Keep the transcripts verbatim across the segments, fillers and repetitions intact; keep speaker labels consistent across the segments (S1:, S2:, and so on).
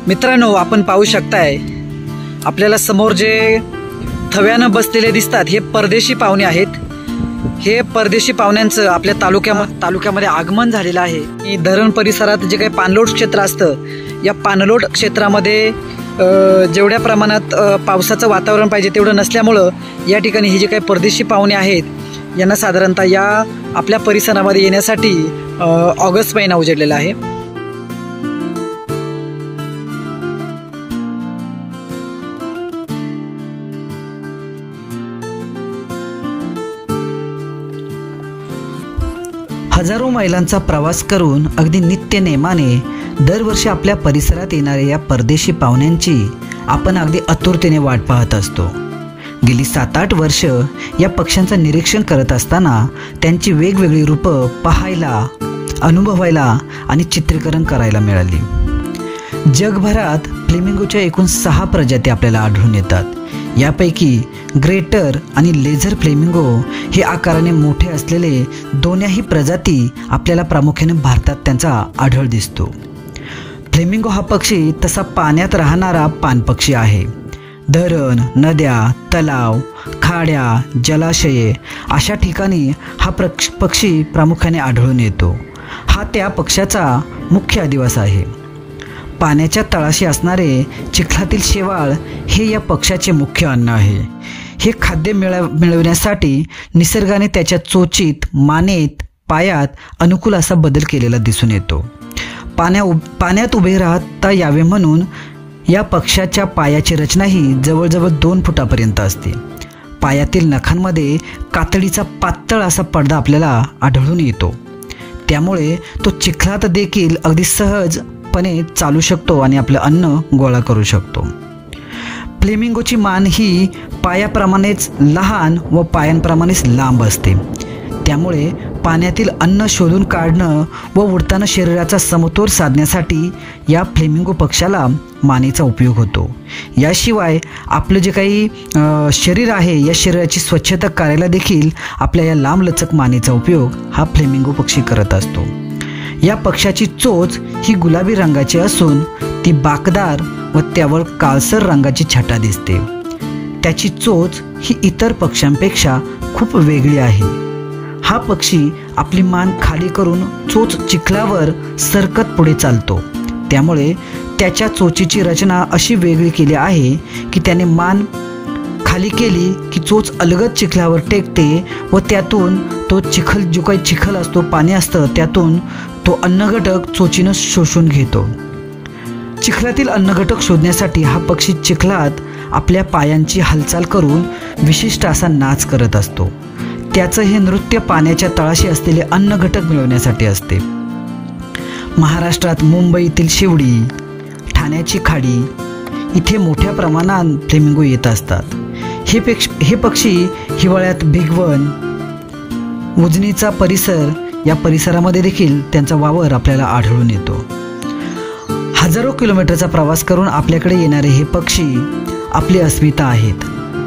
S1: मित्रांनो, आपण पाहू शकताय आपल्याला समोर जे थव्यानं बसलेले दिसतात हे परदेशी पाहुणे आहेत। हे परदेशी पाहुण्यांचं आपल्या तालुक्या तालुक्यामध्ये आगमन झालेलं आहे। की धरण परिसरात जे काही पाणलोट क्षेत्र असतं, या पाणलोट क्षेत्रामध्ये जेवढ्या प्रमाणात पावसाचं वातावरण पाहिजे तेवढं नसल्यामुळं या ठिकाणी हे जे काही परदेशी पाहुणे आहेत यांना साधारणतः या आपल्या परिसरामध्ये येण्यासाठी ऑगस्ट महिना उजेडलेला आहे। हजारो मैलांचा प्रवास करून अगदी नित्य नेमाने दरवर्षी आपल्या परिसरात येणाऱ्या या परदेशी पाहुण्यांची आपण अगदी आतुरतेने वाट पाहत असतो। गेली सात आठ वर्ष या पक्ष्यांचं निरीक्षण करत असताना त्यांची वेगवेगळी रूपं पाहायला, अनुभवायला आणि चित्रीकरण करायला मिळाली। जगभरात फ्लेमिंगोच्या एकूण सहा प्रजाती आपल्याला आढळून येतात। यापैकी ग्रेटर आणि लेझर फ्लेमिंगो हे आकाराने मोठे असलेले दोन्ही प्रजाती आपल्याला प्रामुख्याने भारतात त्यांचा आढळ दिसतो। फ्लेमिंगो हा पक्षी तसा पाण्यात राहणारा पाणपक्षी आहे। धरण, नद्या, तलाव, खाड्या, जलाशये अशा ठिकाणी हा पक्षी प्रामुख्याने आढळून येतो। हा त्या पक्ष्याचा मुख्य अधिवास आहे। पाण्याच्या तळाशी असणारे चिखलातील शेवाळ हे या पक्ष्याचे मुख्य अन्न आहे। हे खाद्य मिळव मिळवण्यासाठी निसर्गाने त्याच्या चोचीत, मानेत, पायात अनुकूल असा बदल केलेला दिसून येतो। पाण्या पाण्यात उभे राहता यावे म्हणून या पक्ष्याच्या पायाची रचना ही जवळजवळ दोन फुटापर्यंत असते। पायातील नखांमध्ये कातडीचा पातळ असा पडदा आपल्याला आढळून येतो। त्यामुळे तो चिखलात देखील अगदी सहजपणे चालू शकतो आणि आपलं अन्न गोळा करू शकतो। फ्लेमिंगोची मान ही पायाप्रमाणेच लहान व पायांप्रमाणेच लांब असते। त्यामुळे पाण्यातील अन्न शोधून काढणं व उडताना शरीराचा समतोल साधण्यासाठी या फ्लेमिंगो पक्षाला मानेचा उपयोग होतो। याशिवाय आपलं जे काही शरीर आहे या शरीराची स्वच्छता करायला देखील आपल्या या लांबलचक मानेचा उपयोग हा फ्लेमिंगो पक्षी करत असतो। या पक्षाची चोच ही गुलाबी रंगाची असून ती बाकदार व त्यावर काळसर रंगाची छटा दिसते। त्याची चोच ही इतर पक्ष्यांपेक्षा खूप वेगळी आहे। हा पक्षी आपली मान खाली करून चोच चिखलावर सरकत पुढे चालतो। त्यामुळे त्याच्या चोचीची रचना अशी वेगळी केली आहे की त्याने मान खाली केली की चोच अलगद चिखलावर टेकते व त्यातून तो चिखल जो काही चिखल असतो, पाणी असतं, त्यातून तो अन्नघटक चोचीनं शोषून घेतो। चिखलातील अन्नघटक शोधण्यासाठी हा पक्षी चिखलात आपल्या पायांची हालचाल करून विशिष्ट असा नाच करत असतो। त्याचं हे नृत्य पाण्याच्या तळाशी असलेले अन्नघटक मिळवण्यासाठी असते। महाराष्ट्रात मुंबईतील शिवडी, ठाण्याची खाडी इथे मोठ्या प्रमाणात फ्लेमिंगो येत असतात। हे पेक्ष हे पक्षी हिवाळ्यात भिगवण, उजनीचा परिसर या परिसरामध्ये देखील त्यांचा वावर आपल्याला आढळून येतो। हजारो किलोमीटरचा प्रवास करून आपल्याकडे येणारे हे पक्षी आपली अस्मिता आहेत।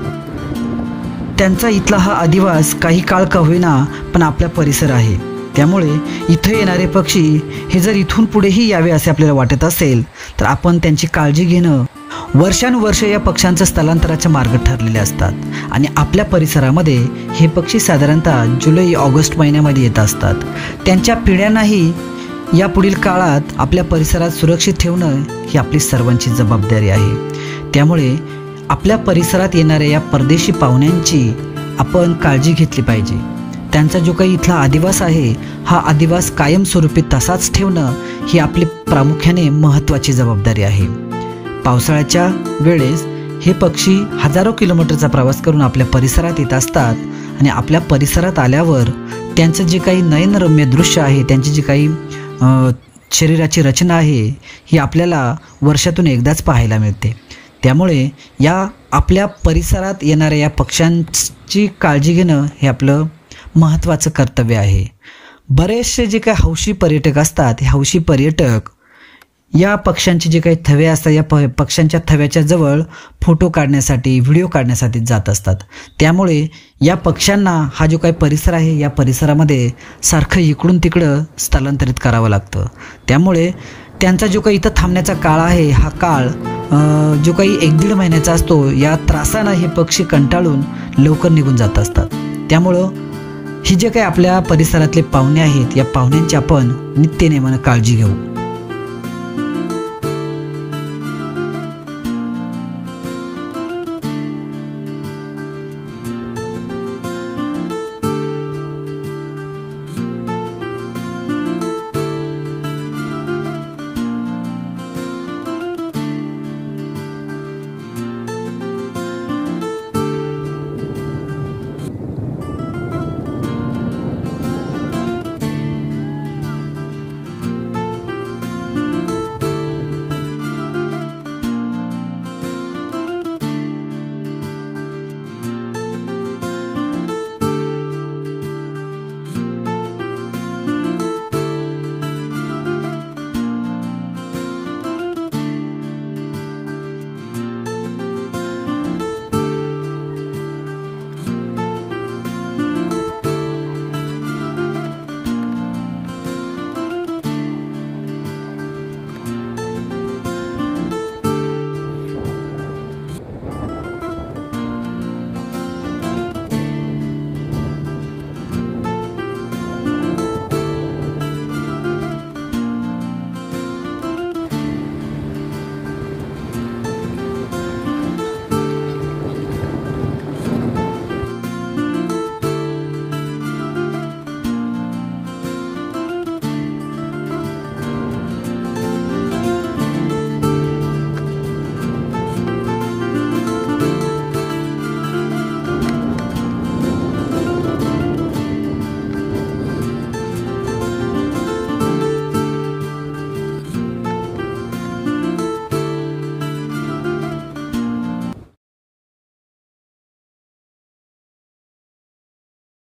S1: त्यांचा इथला हा अधिवास काही काळ का होईना पण आपला परिसर आहे। त्यामुळे इथे येणारे पक्षी हे जर इथून पुढेही यावे असे आपल्याला वाटत असेल तर आपण त्यांची काळजी घेणं। वर्षानुवर्ष या पक्ष्यांचं स्थलांतराचे मार्ग ठरलेले असतात आणि आपल्या परिसरामध्ये हे पक्षी साधारणतः जुलै ऑगस्ट महिन्यामध्ये येत असतात। त्यांच्या पिढ्यांनाही या पुढील काळात आपल्या परिसरात सुरक्षित ठेवणं ही आपली सर्वांची जबाबदारी आहे। त्यामुळे आपल्या परिसरात येणाऱ्या या परदेशी पाहुण्यांची आपण काळजी घेतली पाहिजे। त्यांचा जो काही इथला अधिवास आहे हा अधिवास कायमस्वरूपी तसाच ठेवणं ही आपली प्रामुख्याने महत्त्वाची जबाबदारी आहे। पावसाळ्याच्या वेळेस हे पक्षी हजारो किलोमीटरचा प्रवास करून आपल्या परिसरात येत असतात आणि आपल्या परिसरात आल्यावर त्यांचं जे काही नयनरम्य दृश्य आहे, त्यांची जी काही शरीराची रचना आहे ही आपल्याला वर्षातून एकदाच पाहायला मिळते। त्यामुळे या आपल्या परिसरात येणाऱ्या या पक्ष्यांची काळजी घेणं हे आपलं महत्त्वाचं कर्तव्य आहे। बरेचसे जे काही हौशी पर्यटक असतात हे हौशी पर्यटक या पक्ष्यांचे जे काही थवे असतात या प पक्ष्यांच्या थव्याच्या जवळ फोटो काढण्यासाठी, व्हिडिओ काढण्यासाठी जात असतात। त्यामुळे या पक्ष्यांना हा जो काही परिसर आहे या परिसरामध्ये सारखं इकडून तिकडं स्थलांतरित करावं लागतं। त्यामुळे त्यांचा जो काही इथं थांबण्याचा काळ आहे हा काळ अ, जो काही एक दीड महिन्याचा असतो, या त्रासानं हे पक्षी कंटाळून लवकर निघून जात असतात. त्यामुळं ही जे काही आपल्या परिसरातले पाहुणे आहेत, या पाहुण्यांची आपण नित्यनेमानं काळजी घेऊ.